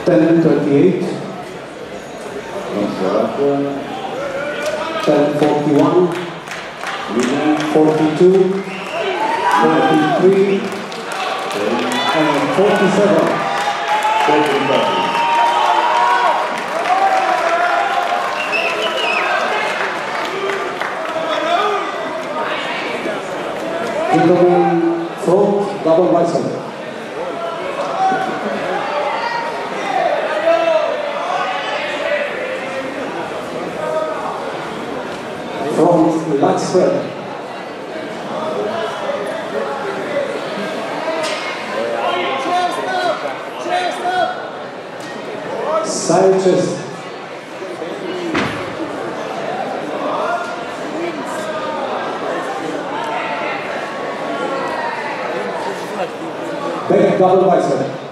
10:38, 10:41, 42, 43, and 47. Gentlemen, front double bicep. Front lat spread. Side chest. Back double bicep.